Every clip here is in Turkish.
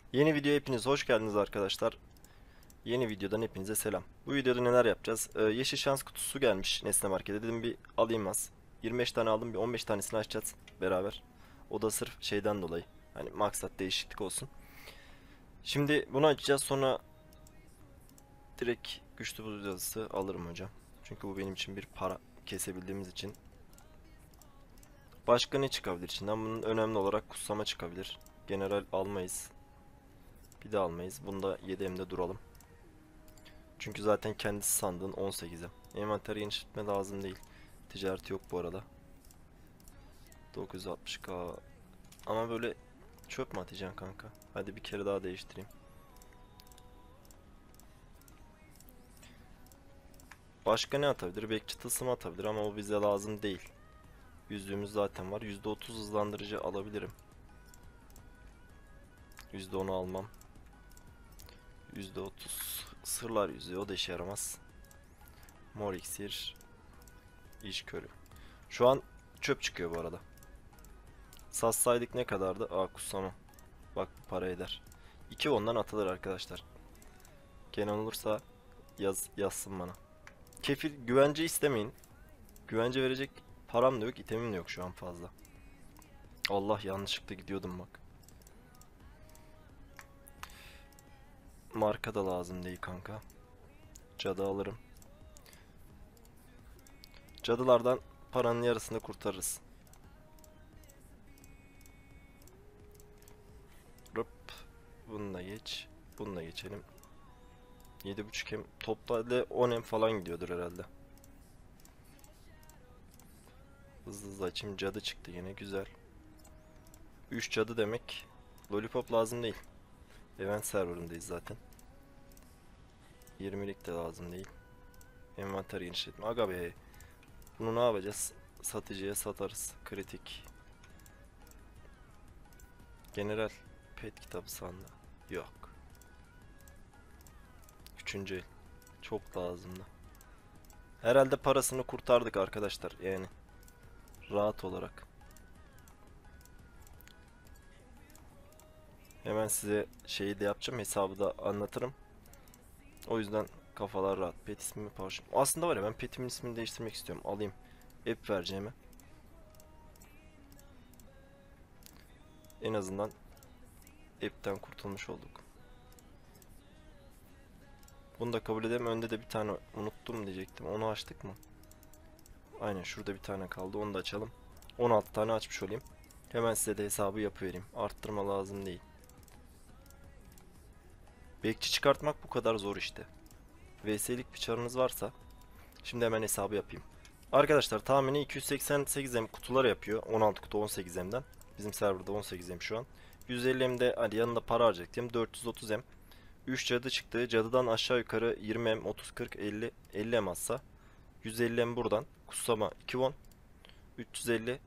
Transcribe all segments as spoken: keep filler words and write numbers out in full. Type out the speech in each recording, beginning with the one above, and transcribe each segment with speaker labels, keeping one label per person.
Speaker 1: Yeni videoya hepiniz hoş geldiniz arkadaşlar. Yeni videodan hepinize selam. Bu videoda neler yapacağız? Ee, yeşil şans kutusu gelmiş Nesne Market'e. Dedim bir alayım az. yirmi beş tane aldım, bir on beş tanesini açacağız beraber. O da sırf şeyden dolayı. Hani maksat değişiklik olsun. Şimdi bunu açacağız, sonra direkt güçlü buz yazısı alırım hocam. Çünkü bu benim için bir para kesebildiğimiz için. Başka ne çıkabilir içinden? Bunun önemli olarak kutsama çıkabilir. General almayız. Bir de almayız. Bunda yedi M'de duralım. Çünkü zaten kendisi sandığın on sekize. Envanter genişletme lazım değil. Ticareti yok bu arada. dokuz yüz altmış K. Ama böyle çöp mü atacaksın kanka? Hadi bir kere daha değiştireyim. Başka ne atabilir? Bekçi tılsımı atabilir ama o bize lazım değil. Yüzüğümüz zaten var. yüzde otuz hızlandırıcı alabilirim. yüzde onu almam. yüzde otuz sırlar yüzüğü, o da işe yaramaz. Mor iksir. İş körü. Şu an çöp çıkıyor bu arada. Satsaydık ne kadardı? Aa, kutsama. Bak bu para eder. iki ondan atılır arkadaşlar. Kenan olursa yaz, yazsın bana. Kefil güvence istemeyin. Güvence verecek param da yok, itemim de yok şu an fazla. Allah, yanlışlıkla gidiyordum bak. Marka da lazım değil kanka. Cadı alırım. Cadılardan paranın yarısını kurtarırız. Rıp. Bunu da geç. Bunu da geçelim. yedi buçuk M. Toplamda on M falan gidiyordur herhalde. Hızlı hızlı açayım. Cadı çıktı yine, güzel. üç cadı demek. Lollipop lazım değil. Event serverındayız zaten. yirmilik de lazım değil. Envanter genişletme. Aga be. Bunu ne yapacağız? Satıcıya satarız. Kritik. General. Pet kitabı sandı. Yok. Üçüncü el. Çok lazımdı. Herhalde parasını kurtardık arkadaşlar. Yani. Rahat olarak. Hemen size şeyi de yapacağım. Hesabı da anlatırım. O yüzden kafalar rahat. Pet ismimi paylaşayım. Aslında var ya, ben petimin ismini değiştirmek istiyorum. Alayım. App vereceğime. En azından app'ten kurtulmuş olduk. Bunu da kabul edelim. Önde de bir tane unuttum diyecektim. Onu açtık mı? Aynen, şurada bir tane kaldı. Onu da açalım. on altı tane açmış olayım. Hemen size de hesabı yapıvereyim. Arttırma lazım değil. Bekçi çıkartmak bu kadar zor işte. V S'lik bir çarınız varsa. Şimdi hemen hesabı yapayım. Arkadaşlar tahmini iki yüz seksen sekiz M kutular yapıyor. on altı kutu on sekiz M'den. Bizim serverda on sekiz M şu an. yüz elli M'de hani yanında para harcayacaktım. dört yüz otuz M. üç cadı çıktı. Cadıdan aşağı yukarı yirmi M, otuz, kırk, elli, elli M atsa. yüz elli M buradan. Kutsama iki won. üç yüz elli.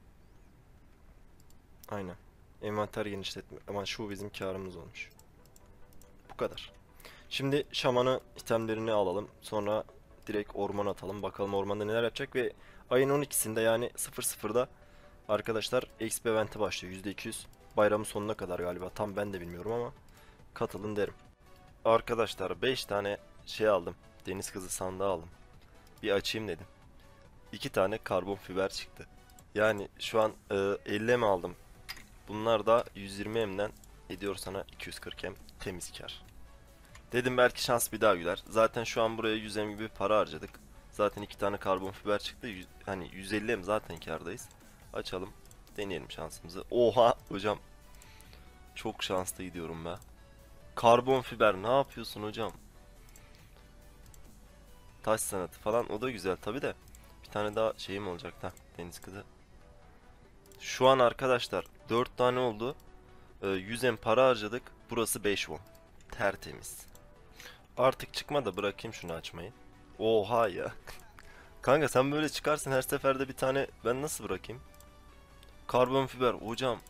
Speaker 1: Aynen. Envanter genişletme. Ama şu bizim karımız olmuş. Bu kadar. Şimdi şamanı itemlerini alalım. Sonra direkt ormana atalım. Bakalım ormanda neler yapacak ve ayın on ikisinde yani sıfır sıfırda arkadaşlar X P eventi başlıyor. yüzde iki yüz. Bayramın sonuna kadar galiba. Tam ben de bilmiyorum ama katılın derim. Arkadaşlar beş tane şey aldım. Deniz kızı sandığı aldım. Bir açayım dedim. iki tane karbon fiber çıktı. Yani şu an e, elli M aldım. Bunlar da yüz yirmi M'den ediyor sana iki yüz kırk M temiz kar. Dedim belki şans bir daha güler. Zaten şu an buraya yüz M gibi para harcadık. Zaten iki tane karbon fiber çıktı. Yüz, hani yüz elli M zaten kardayız. Açalım. Deneyelim şansımızı. Oha hocam. Çok şanslı gidiyorum be. Karbon fiber ne yapıyorsun hocam? Taş sanatı falan, o da güzel tabi de. Bir tane daha şeyim olacak da. Deniz kızı. Şu an arkadaşlar dört tane oldu. Ee, yüz M para harcadık. Burası beş won. Tertemiz. Artık çıkma da bırakayım şunu açmayı. Oha ya. Kanka sen böyle çıkarsın her seferde bir tane, ben nasıl bırakayım? Karbon fiber hocam.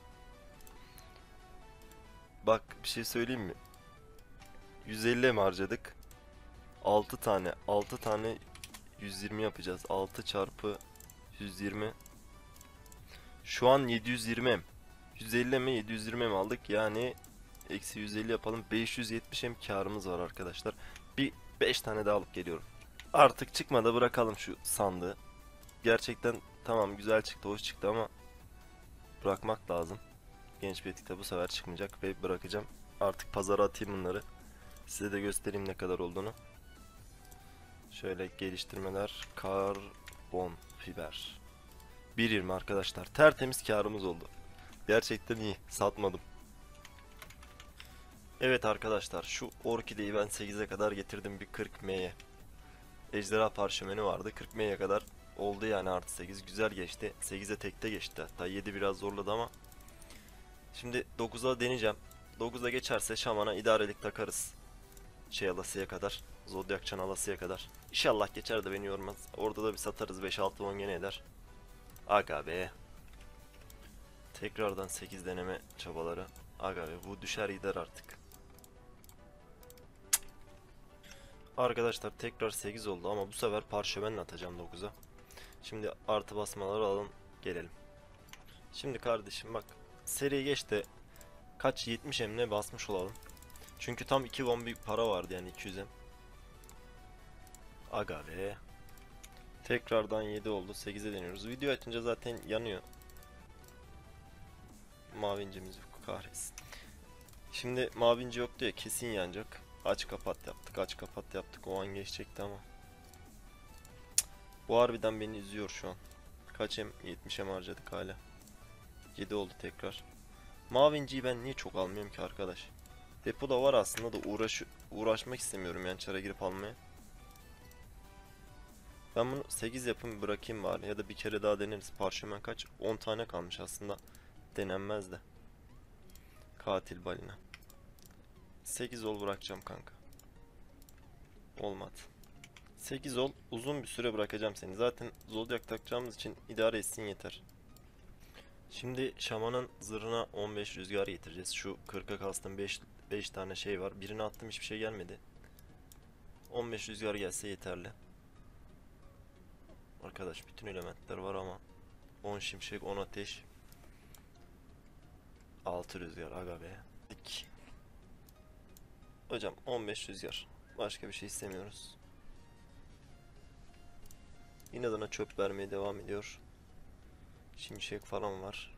Speaker 1: Bak bir şey söyleyeyim mi? yüz elli mi harcadık? altı tane. altı tane yüz yirmi yapacağız. altı çarpı yüz yirmi. Şu an yedi yüz yirmi M. yüz elli mi yedi yüz yirmi mi aldık? Yani Eksi yüz elli yapalım. beş yüz yetmiş hem karımız var arkadaşlar. Bir beş tane daha alıp geliyorum. Artık çıkmadı, bırakalım şu sandığı. Gerçekten tamam, güzel çıktı, hoş çıktı ama bırakmak lazım. Genç Pratik'te bu sefer çıkmayacak ve bırakacağım. Artık pazara atayım bunları. Size de göstereyim ne kadar olduğunu. Şöyle geliştirmeler, karbon fiber. bir yirmi arkadaşlar. Tertemiz karımız oldu. Gerçekten iyi. Satmadım. Evet arkadaşlar, şu orkideyi ben sekize kadar getirdim bir kırk M'ye. Ejderha parşömeni vardı. kırk M'ye kadar oldu yani, artı sekiz. Güzel geçti. sekize tekte geçti. Hatta yedi biraz zorladı ama. Şimdi dokuza deneyeceğim. dokuza geçerse şamana idarelik takarız. Şey alasıya kadar. Zodyak çan alasıya kadar. İnşallah geçer de beni yormaz. Orada da bir satarız. beş altı on gene eder. Aga be. Tekrardan sekiz deneme çabaları. Aga be, bu düşer gider artık. Arkadaşlar tekrar sekiz oldu ama bu sefer parşömenle atacağım dokuza. Şimdi artı basmaları alalım, gelelim. Şimdi kardeşim bak, seri geç de kaç, yetmiş emne basmış olalım. Çünkü tam iki won bir para vardı yani, iki yüz em. Aga be. Tekrardan yedi oldu, sekize deniyoruz. Video açınca zaten yanıyor. Mavincimiz yok, kahretsin. Şimdi mavinci yok diye kesin yanacak. Aç kapat yaptık, aç kapat yaptık. O an geçecekti ama. Bu harbiden beni üzüyor şu an. Kaç em? yetmiş em harcadık hala. yedi oldu tekrar. Mavinciyi ben niye çok almıyorum ki arkadaş? Depoda var aslında da uğraş uğraşmak istemiyorum yani çara girip almaya. Ben bunu sekiz yapım bırakayım bari, ya da bir kere daha deneriz. Parşömen kaç? on tane kalmış aslında. Denenmez de. Katil balina. sekiz ol bırakacağım kanka. Olmadı. sekiz ol, uzun bir süre bırakacağım seni. Zaten zodyak takacağımız için idare etsin yeter. Şimdi şamanın zırhına on beş rüzgar getireceğiz. Şu kırka kastım beş, beş tane şey var. Birini attım, hiçbir şey gelmedi. on beş rüzgar gelse yeterli. Arkadaş bütün elementler var ama on şimşek, on ateş, altı rüzgar, aga be. Dik. Hocam on beş rüzgar. Başka bir şey istemiyoruz. İnadına çöp vermeye devam ediyor. Şimşek falan var.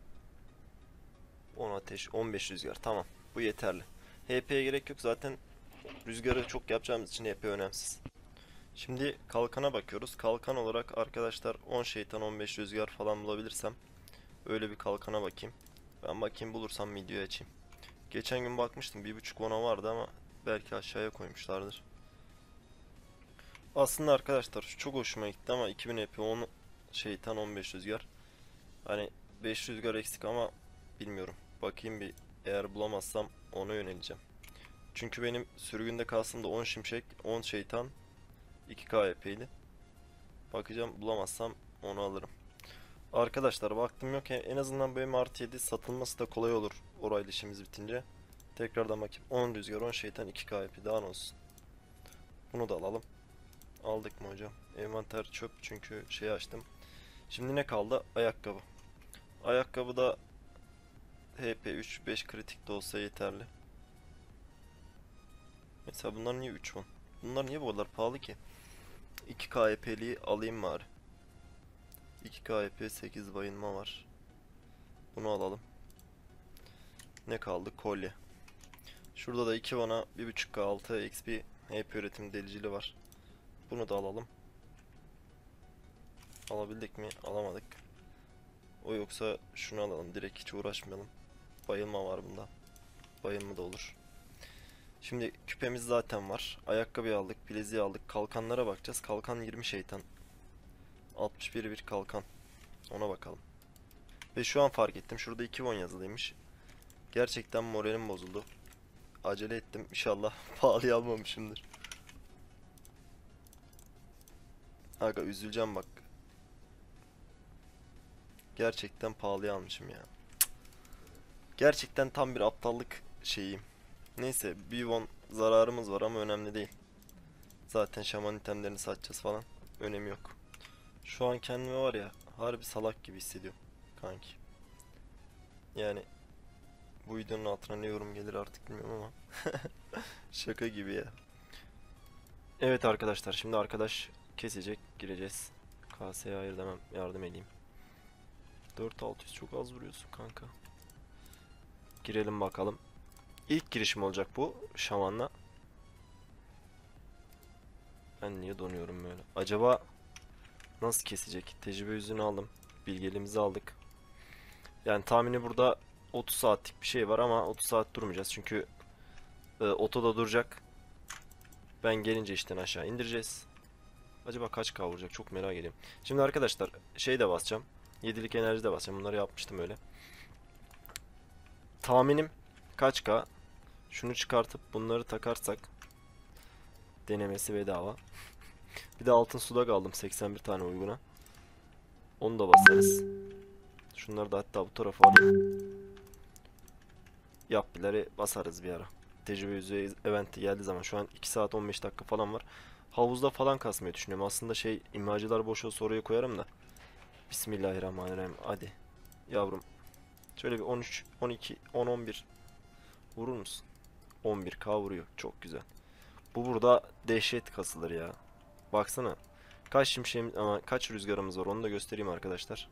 Speaker 1: on ateş, on beş rüzgar. Tamam. Bu yeterli. H P'ye gerek yok. Zaten rüzgarı çok yapacağımız için H P önemsiz. Şimdi kalkana bakıyoruz. Kalkan olarak arkadaşlar on şeytan, on beş rüzgar falan bulabilirsem öyle bir kalkana bakayım. Ben bakayım, bulursam videoyu açayım. Geçen gün bakmıştım, bir buçuk ona vardı ama belki aşağıya koymuşlardır. Aslında arkadaşlar şu çok hoşuma gitti ama iki bin H P, on şeytan, on beş rüzgar. Hani beş rüzgar eksik ama bilmiyorum. Bakayım bir, eğer bulamazsam ona yöneleceğim. Çünkü benim sürgünde kalsın da on şimşek, on şeytan, iki K H P'ydi. Bakacağım, bulamazsam onu alırım. Arkadaşlar vaktim yok. En azından benim artı yedi satılması da kolay olur orayla işimiz bitince. Tekrardan bakayım. on rüzgar, on şeytan, iki K H P daha ne olsun. Bunu da alalım. Aldık mı hocam? Envanter çöp çünkü şey açtım. Şimdi ne kaldı? Ayakkabı. Ayakkabı da H P üç, beş kritik de olsa yeterli. Mesela bunlar niye üç won? Bunlar niye bu kadar pahalı ki? iki K H P'liyi alayım bari. iki K H P, sekiz bayılma var. Bunu alalım. Ne kaldı? Kolye. Şurada da iki won'a bir buçuk K altı X P H P üretim delicili var. Bunu da alalım. Alabildik mi? Alamadık. O yoksa şunu alalım. Direkt hiç uğraşmayalım. Bayılma var bunda. Bayılma da olur. Şimdi küpemiz zaten var. Ayakkabıyı aldık. Bileziği aldık. Kalkanlara bakacağız. Kalkan yirmi şeytan. altmış bir bir kalkan. Ona bakalım. Ve şu an fark ettim. Şurada iki won yazılıymış. Gerçekten moralim bozuldu. Acele ettim. İnşallah pahalıya almamışımdır. Aga üzüleceğim bak. Gerçekten pahalıya almışım ya. Gerçekten tam bir aptallık şeyiyim. Neyse, bir won zararımız var ama önemli değil. Zaten şaman itemlerini satacağız falan. Önemi yok. Şu an kendimi var ya, harbi salak gibi hissediyorum kanki. Yani Bu videonun altına ne yorum gelir artık bilmiyorum ama. Şaka gibi ya. Evet arkadaşlar, şimdi arkadaş kesecek, gireceğiz. K S'ye hayır demem, yardım edeyim. dört altı yüz çok az vuruyorsun kanka. Girelim bakalım. İlk girişim olacak bu şamanla. Ben niye donuyorum böyle? Acaba nasıl kesecek? Tecrübe yüzünü aldım. Bilgeliğimizi aldık. Yani tahmini burada otuz saatlik bir şey var ama otuz saat durmayacağız. Çünkü e, otoda duracak. Ben gelince işten aşağı indireceğiz. Acaba kaç K vuracak? Çok merak ediyorum. Şimdi arkadaşlar şey de basacağım. yedilik enerji de basacağım. Bunları yapmıştım öyle. Tahminim kaç K? Şunu çıkartıp bunları takarsak denemesi bedava. Bir de altın sudak aldım seksen bir tane uyguna. Onu da basarız. Şunları da hatta bu tarafa alayım. Yap bileri basarız bir ara. Tecrübe yüzü eventi geldiği zaman şu an iki saat on beş dakika falan var. Havuzda falan kasmayı düşünüyorum. Aslında şey imajcılar boş olsa oraya koyarım da. Bismillahirrahmanirrahim. Hadi yavrum. Şöyle bir on üç, on iki, on on bir vurur musun? on bir K vuruyor. Çok güzel. Bu burada dehşet kasılır ya. Baksana. Kaç şimşeğimiz ama kaç rüzgarımız var onu da göstereyim arkadaşlar.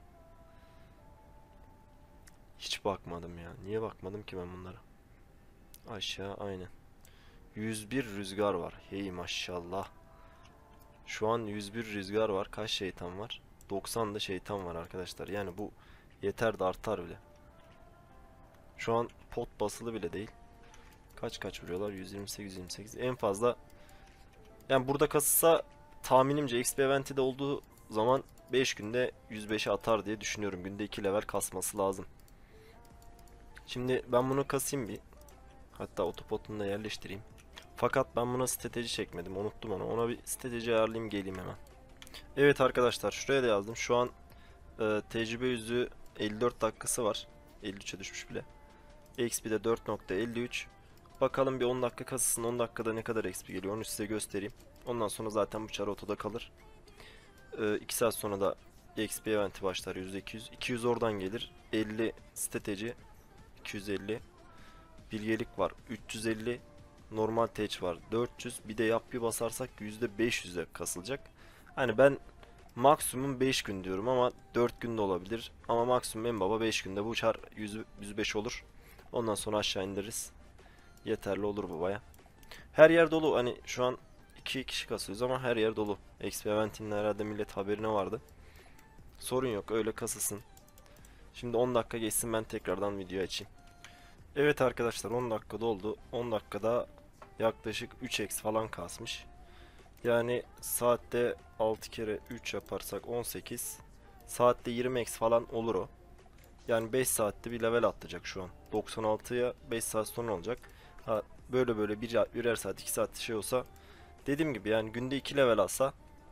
Speaker 1: Hiç bakmadım ya. Niye bakmadım ki ben bunlara? Aşağı aynen. yüz bir rüzgar var. Hey maşallah. Şu an yüz bir rüzgar var. Kaç şeytan var? doksan da şeytan var arkadaşlar. Yani bu yeter de artar bile. Şu an pot basılı bile değil. Kaç kaç vuruyorlar? yüz yirmi sekiz yüz yirmi sekiz. En fazla yani burada kasılsa tahminimce X P eventi de olduğu zaman beş günde yüz beşe atar diye düşünüyorum. Günde iki level kasması lazım. Şimdi ben bunu kasayım bir. Hatta otopotunu da yerleştireyim. Fakat ben buna strateji çekmedim. Unuttum onu. Ona bir strateji ayarlayayım geleyim hemen. Evet arkadaşlar şuraya da yazdım. Şu an e, tecrübe yüzü elli dört dakikası var. elli üçe düşmüş bile. X P de dört nokta elli üç. Bakalım bir on dakika kasasın. on dakikada ne kadar X P geliyor onu size göstereyim. Ondan sonra zaten bu çar otoda kalır. E, iki saat sonra da X P eventi başlar yüzde iki yüz. iki yüz oradan gelir. elli strateji. iki yüz elli. Bilgelik var. üç yüz elli. Normal teç var. dört yüz. Bir de yap bir basarsak yüzde beş yüze kasılacak. Hani ben maksimum beş gün diyorum ama dört gün de olabilir. Ama maksimum en baba beş günde bu çar yüz, yüz beş olur. Ondan sonra aşağı indiririz. Yeterli olur bu baya. Her yer dolu. Hani şu an iki kişi kasıyoruz ama her yer dolu. X P Event'in herhalde millet haberine vardı. Sorun yok. Öyle kasılsın. Şimdi on dakika geçsin ben tekrardan video açayım. Evet arkadaşlar on dakika doldu. on dakikada yaklaşık üç x falan kasmış. Yani saatte altı kere üç yaparsak on sekiz. Saatte yirmi x falan olur o. Yani beş saatte bir level atlayacak şu an. doksan altıya beş saat sonra olacak. Ha, böyle böyle bir, birer saat iki saat şey olsa. Dediğim gibi yani günde iki level atsa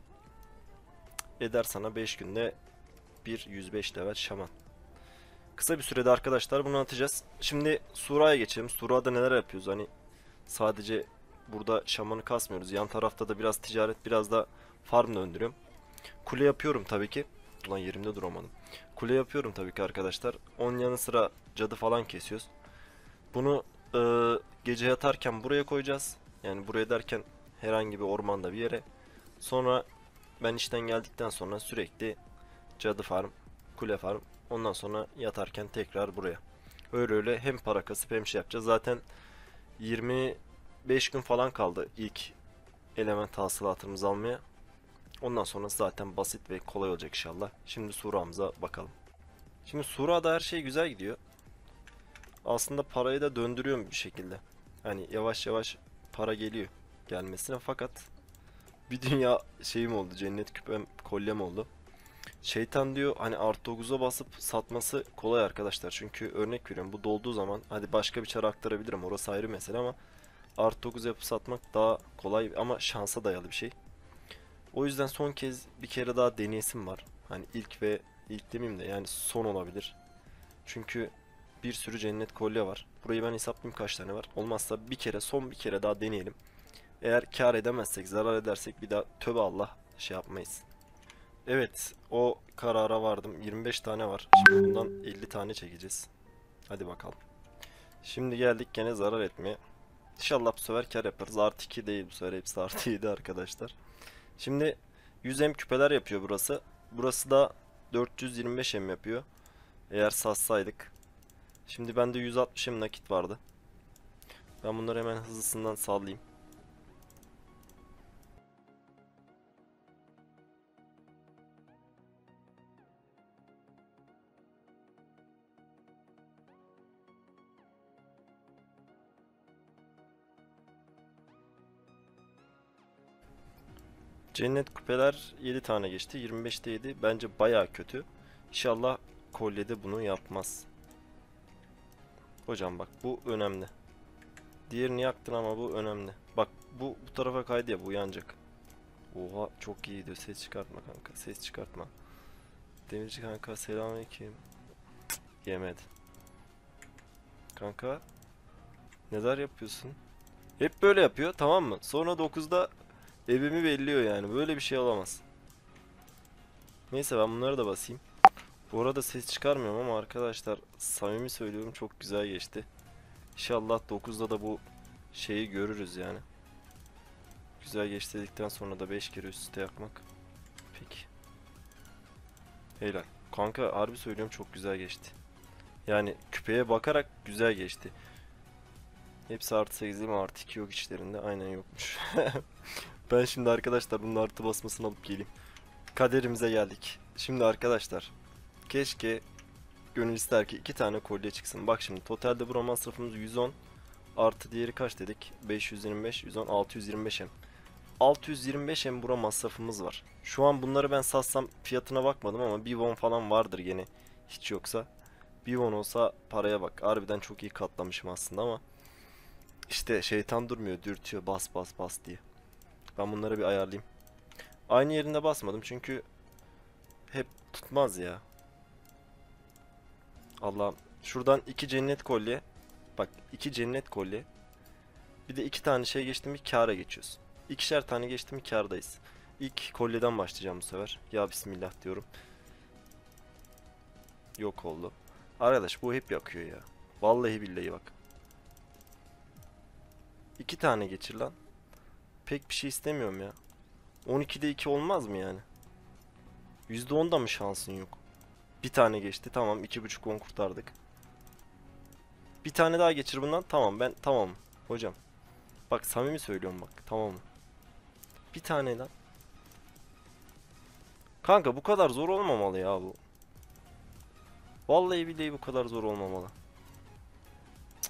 Speaker 1: eder sana beş günde bir yüz beş level şaman. Kısa bir sürede arkadaşlar bunu atacağız. Şimdi Sura'ya geçelim. Sura'da neler yapıyoruz? Hani sadece burada şamanı kasmıyoruz. Yan tarafta da biraz ticaret, biraz da farm döndürüyorum. Kule yapıyorum tabii ki. Ulan yerimde duramadım. Kule yapıyorum tabii ki arkadaşlar. Onun yanı sıra cadı falan kesiyoruz. Bunu e, gece yatarken buraya koyacağız. Yani buraya derken herhangi bir ormanda bir yere. Sonra ben işten geldikten sonra sürekli cadı farm, kule farm. Ondan sonra yatarken tekrar buraya. Öyle öyle hem para kasıp hem şey yapacağız. Zaten yirmi beş gün falan kaldı ilk element hasılatımızı almaya. Ondan sonra zaten basit ve kolay olacak inşallah. Şimdi Sura'mıza bakalım. Şimdi Sura'da her şey güzel gidiyor. Aslında parayı da döndürüyorum bir şekilde. Hani yavaş yavaş para geliyor gelmesine fakat bir dünya şeyim oldu. Cennet küpem kolyem oldu. Şeytan diyor hani artı dokuza basıp satması kolay arkadaşlar. Çünkü örnek veriyorum bu dolduğu zaman hadi başka bir çara aktarabilirim. Orası ayrı mesele ama artı dokuz yapıp satmak daha kolay ama şansa dayalı bir şey. O yüzden son kez bir kere daha deneyesim var. Hani ilk ve ilk demeyeyim de yani son olabilir. Çünkü bir sürü cennet kolye var. Burayı ben hesaplayayım kaç tane var. Olmazsa bir kere son bir kere daha deneyelim. Eğer kar edemezsek zarar edersek bir daha tövbe Allah şey yapmayız. Evet o karara vardım. yirmi beş tane var. Şimdi bundan elli tane çekeceğiz. Hadi bakalım. Şimdi geldik gene zarar etmeye. İnşallah bu sefer kar yaparız. Artı iki değil bu sefer. Hepsi artı yedi arkadaşlar. Şimdi yüz M küpeler yapıyor burası. Burası da dört yüz yirmi beş M yapıyor. Eğer satsaydık. Şimdi bende yüz altmış M nakit vardı. Ben bunları hemen hızlısından sallayayım. Cennet kupeler yedi tane geçti. yirmi beşte yedi. Bence baya kötü. İnşallah kolyede bunu yapmaz. Hocam bak bu önemli. Diğerini yaktın ama bu önemli. Bak bu bu tarafa kaydı ya, bu yanacak. Oha çok iyi diyor. Ses çıkartma kanka. Ses çıkartma. Demirci kanka selamünaleyküm. Yemedi. Kanka neler yapıyorsun? Hep böyle yapıyor, tamam mı? Sonra dokuzda evimi belliyor yani. Böyle bir şey olamaz. Neyse ben bunları da basayım. Bu arada ses çıkarmıyorum ama arkadaşlar samimi söylüyorum, çok güzel geçti. İnşallah dokuzda da bu şeyi görürüz yani. Güzel geçti dedikten sonra da beş kere üst üste yakmak. Peki. Helal. Kanka harbi söylüyorum, çok güzel geçti. Yani küpeye bakarak güzel geçti. Hepsi artı sekiz değil mi? Artı iki yok içlerinde. Aynen yokmuş. Ben şimdi arkadaşlar bunun artı basmasını alıp geleyim. Kaderimize geldik. Şimdi arkadaşlar keşke, gönül ister ki iki tane kolye çıksın. Bak şimdi totalde bu masrafımız yüz on. Artı diğeri kaç dedik? beş yüz yirmi beş, yüz on, altı yüz yirmi beş M. altı yüz yirmi beş M bura masrafımız var. Şu an bunları ben satsam fiyatına bakmadım ama bir won falan vardır yine. Hiç yoksa. Bir won olsa paraya bak. Harbiden çok iyi katlamışım aslında ama işte şeytan durmuyor, dürtüyor bas bas bas diye. Ben bunları bir ayarlayayım. Aynı yerinde basmadım çünkü hep tutmaz ya. Allah'ım. Şuradan iki cennet kolye. Bak iki cennet kolye. Bir de iki tane şey geçti mi kâra geçiyoruz. İkişer tane geçti mi kârdayız. İlk kolyeden başlayacağım bu sefer. Ya bismillah diyorum. Yok oldu. Arkadaş bu hep yakıyor ya. Vallahi billahi bak. İki tane geçir lan. Pek bir şey istemiyorum ya. on ikide iki olmaz mı yani? yüzde onda mı şansın yok? Bir tane geçti, tamam, iki buçuk on kurtardık. Bir tane daha geçir bundan, tamam, ben tamam hocam. Bak samimi söylüyorum bak, tamam mı? Bir tane lan. Kanka bu kadar zor olmamalı ya bu. Vallahi billahi bu kadar zor olmamalı. Cık.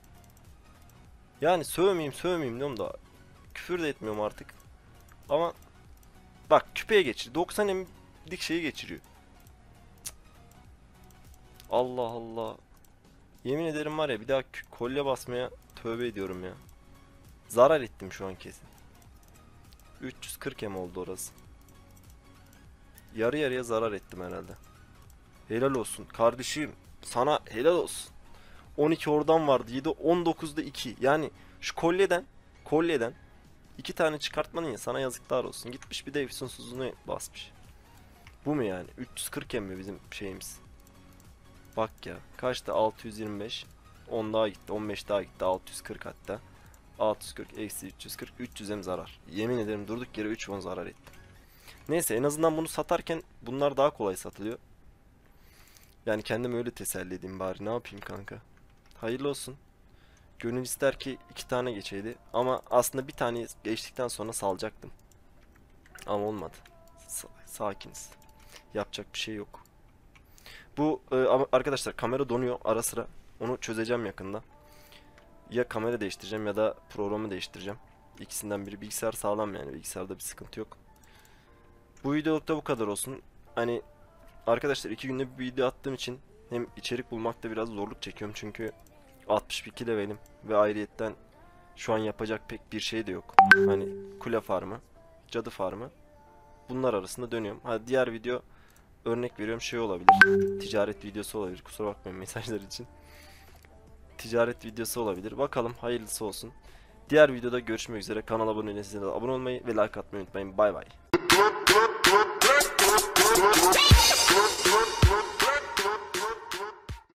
Speaker 1: Yani sövmeyeyim sövmeyeyim diyorum da küfür de etmiyorum artık. Ama bak küpeye geçir. doksan M'lik şeyi geçiriyor. Cık. Allah Allah. Yemin ederim var ya, bir daha kolye basmaya tövbe ediyorum ya. Zarar ettim şu an kesin. üç yüz kırk M oldu orası. Yarı yarıya zarar ettim herhalde. Helal olsun kardeşim. Sana helal olsun. on iki oradan vardı. yedi, on dokuzda iki. Yani şu kolyeden kolyeden iki tane çıkartmanın ya, sana yazıklar olsun. Gitmiş bir de efsunsuzunu basmış. Bu mu yani? üç yüz kırk M mi bizim şeyimiz? Bak ya. Kaçtı? altı yüz yirmi beş. on daha gitti. on beş daha gitti. altı yüz kırk hatta. altı yüz kırk eksi üç yüz kırk. üç yüz M zarar. Yemin ederim durduk yere üç won zarar ettim. Neyse en azından bunu satarken bunlar daha kolay satılıyor. Yani kendimi öyle teselli edeyim bari. Ne yapayım kanka? Hayırlı olsun. Gönül ister ki iki tane geçeydi. Ama aslında bir tane geçtikten sonra salacaktım. Ama olmadı. Sa sakiniz. Yapacak bir şey yok. Bu e, arkadaşlar kamera donuyor ara sıra. Onu çözeceğim yakında. Ya kamera değiştireceğim ya da programı değiştireceğim. İkisinden biri. Bilgisayar sağlam yani. Bilgisayarda bir sıkıntı yok. Bu videolukta bu kadar olsun. Hani arkadaşlar iki günde bir video attığım için hem içerik bulmakta biraz zorluk çekiyorum. Çünkü altmış iki levelim ve ayrıyetten şu an yapacak pek bir şey de yok. Hani kule farmı, cadı farmı, bunlar arasında dönüyorum. Hadi diğer video, örnek veriyorum, şey olabilir. Ticaret videosu olabilir. Kusura bakmayın mesajlar için. Ticaret videosu olabilir. Bakalım, hayırlısı olsun. Diğer videoda görüşmek üzere. Kanala abone değilseniz abone olmayı ve like atmayı unutmayın. Bay bay.